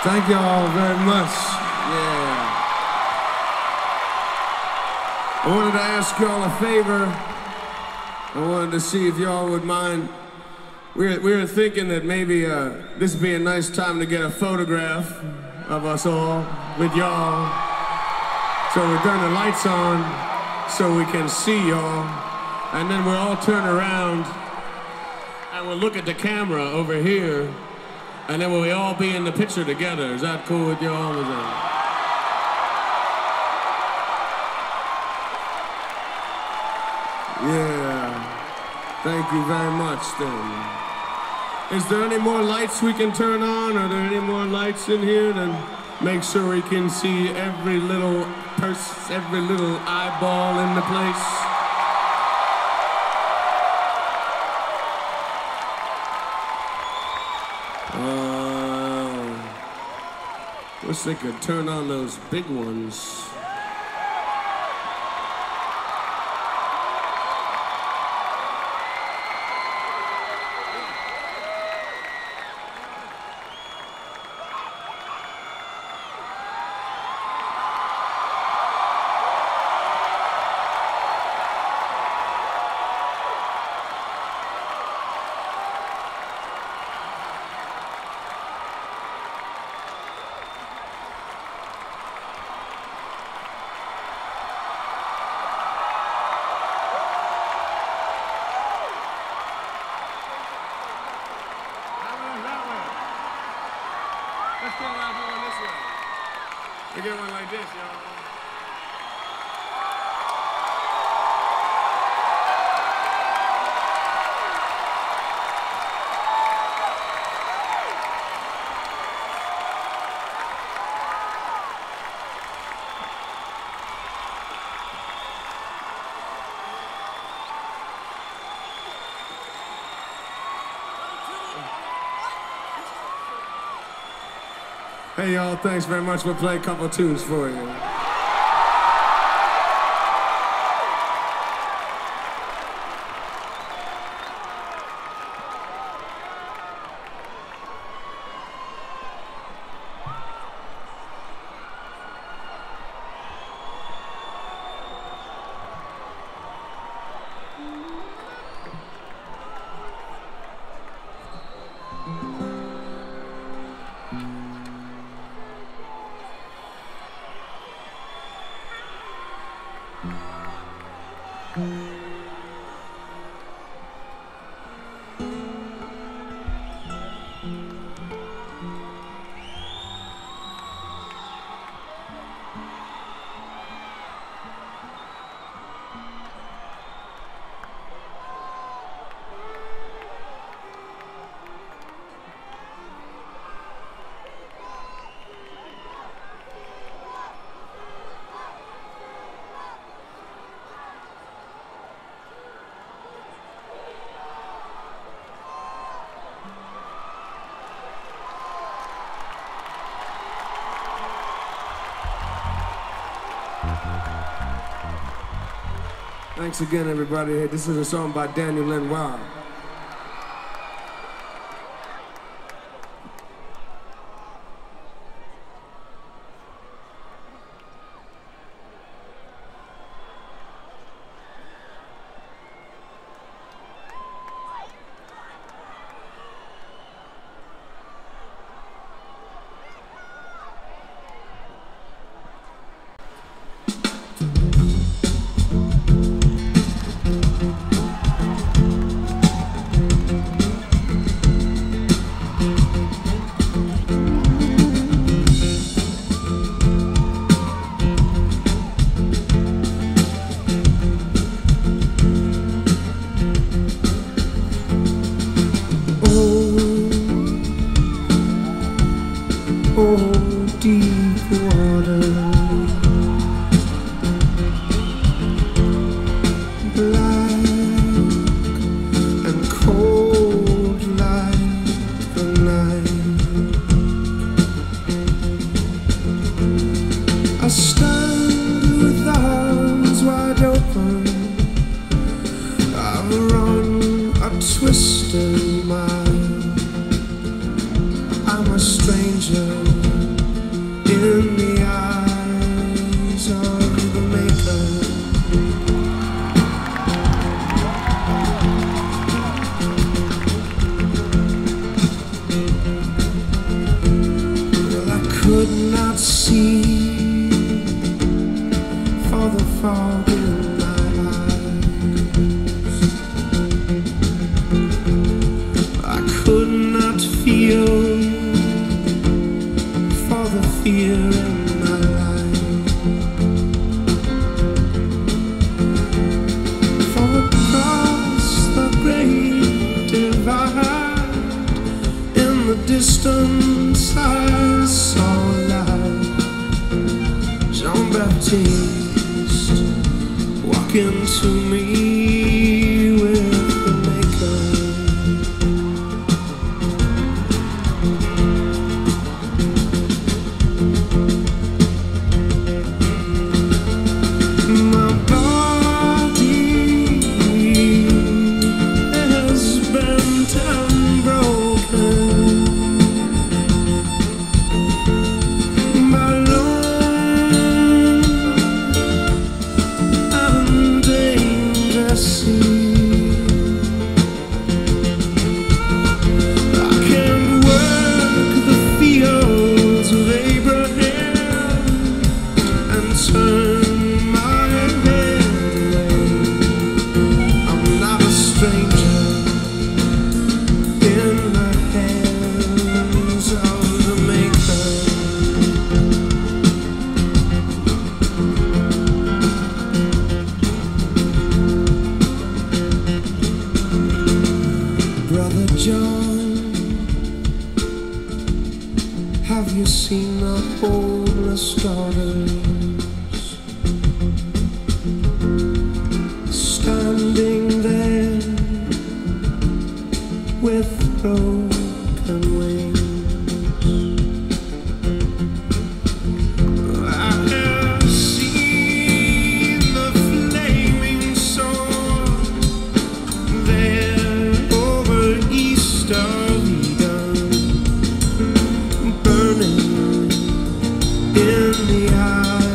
Thank y'all very much. Yeah. I wanted to ask y'all a favor. I wanted to see if y'all would mind. We were thinking that maybe this would be a nice time to get a photograph of us all with y'all. So we'll turn the lights on so we can see y'all. And then we'll all turn around and we'll look at the camera over here. And then we'll all be in the picture together. Is that cool with y'all? Yeah. Thank you very much, then. Is there any more lights we can turn on? Are there any more lights in here? Then make sure we can see every little person, every little eyeball in the place. Wish they could turn on those big ones. Let's get one this way. We get one like this, y'all. Hey y'all, thanks very much. We'll play a couple tunes for you. Thanks again, everybody. Hey, this is a song by Denoised. Deep water, black and cold like the night. I stand with arms wide open. I've run a twisted mile. I'm a stranger not see for the fog in my eyes. I could not feel for the fear in my life. For across the great divide in the distance I saw light. Jean-Baptiste walking to me with the maker. My body has bent and broken. My lone and dangerous sea. I can't work the fields of Abraham and turn my head away. I'm not a stranger in the hands of the Maker. Brother John, have you seen the homeless daughters standing there with broken wings? I have seen the flaming sword there over east of Eden, burning in the eye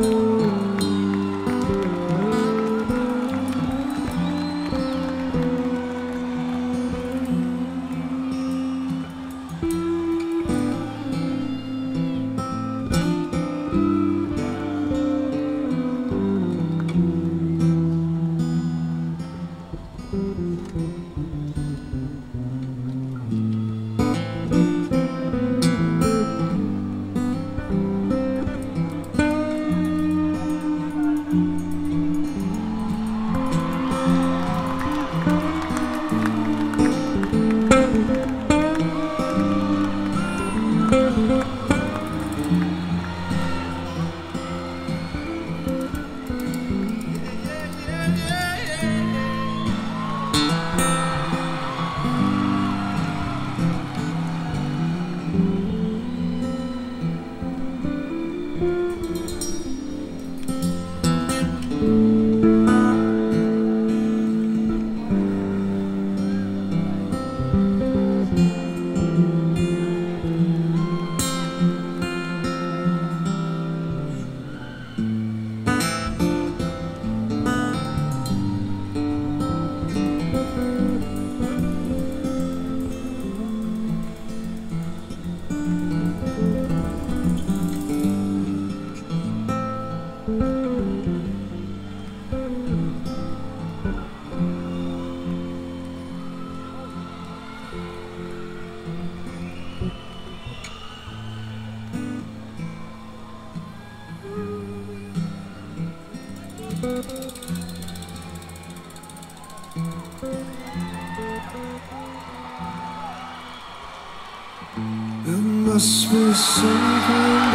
There must be some kind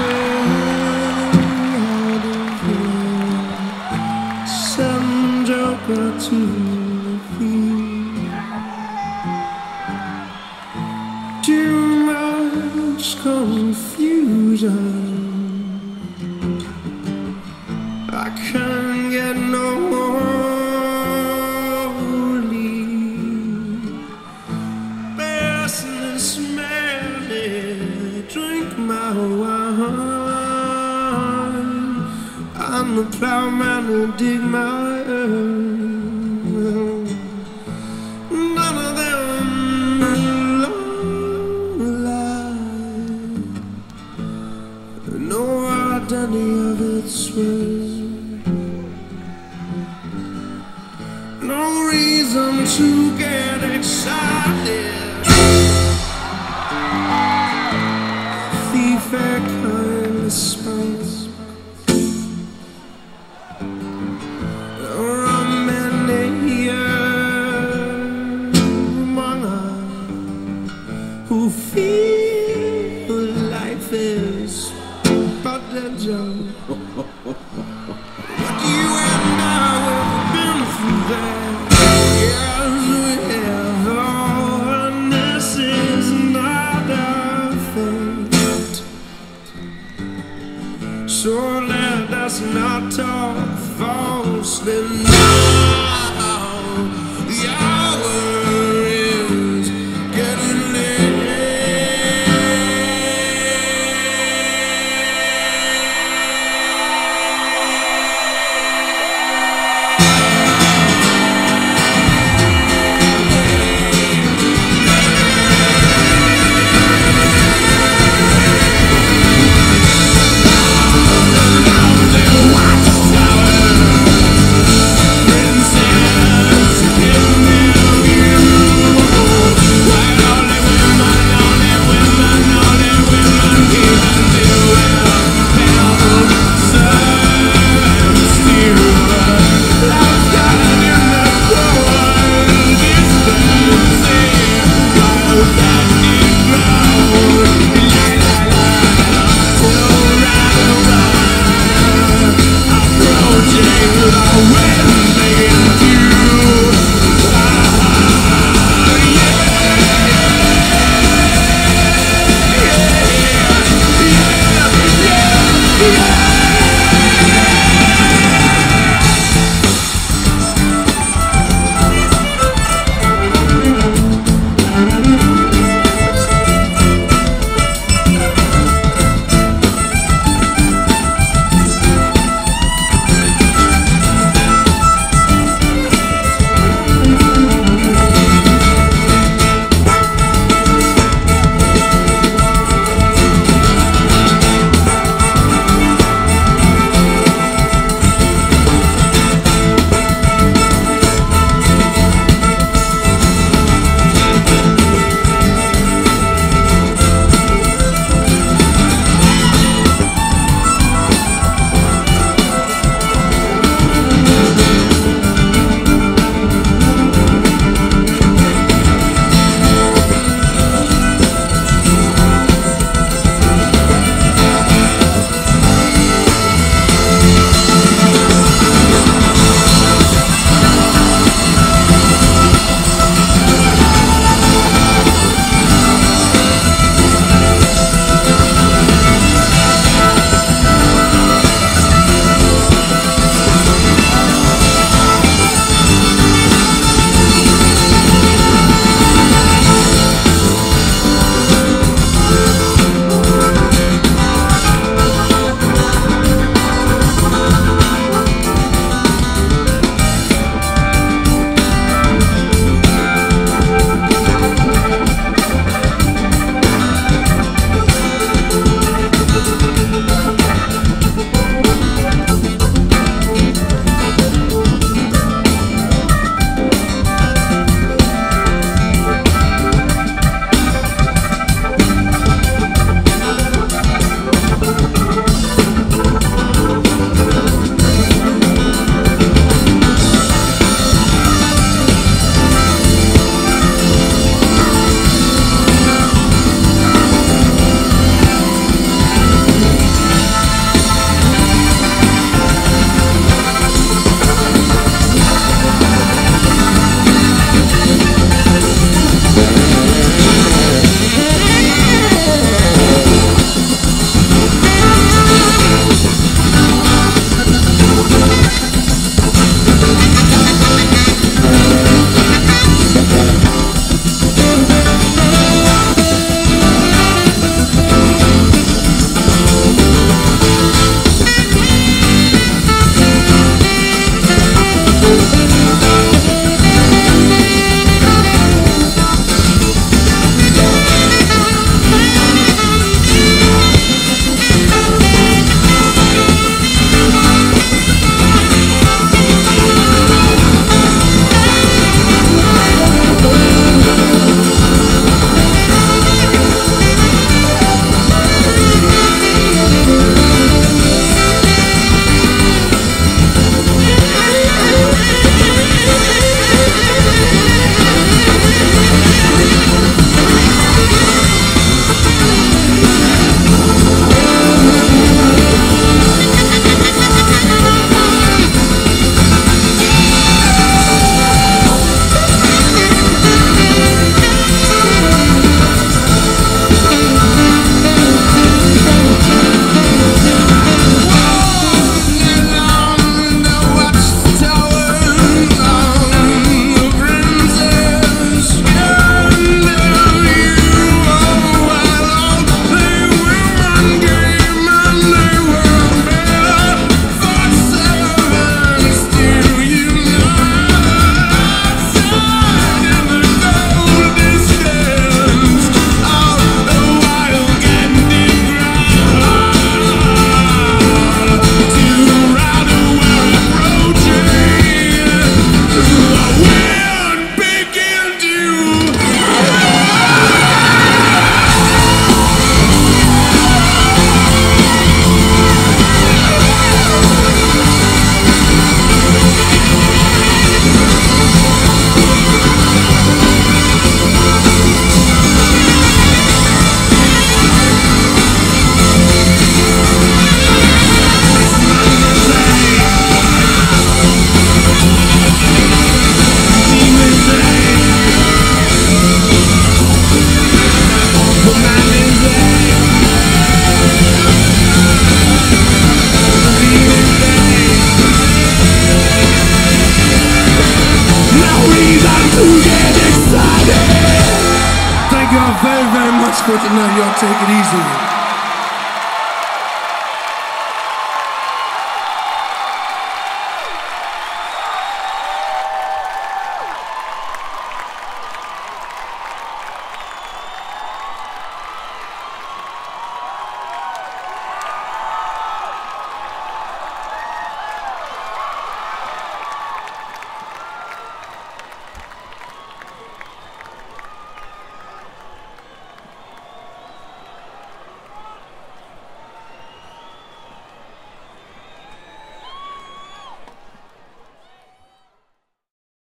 of way out of here. Some joker to feel too much confusion. I can't get no relief. Person and smell it, drink my wine. I'm the plowman who dig my earth. None of them alive. No identity of its worth. No reason to get excited. Thief kind of spouse. There are many here among us who feel life is but a joke. But you and I have been through that. Yes, we have. Oh, and this is not our fate. So let us not talk falsely now. The hour is getting late. for tonight. Y'all take it easy.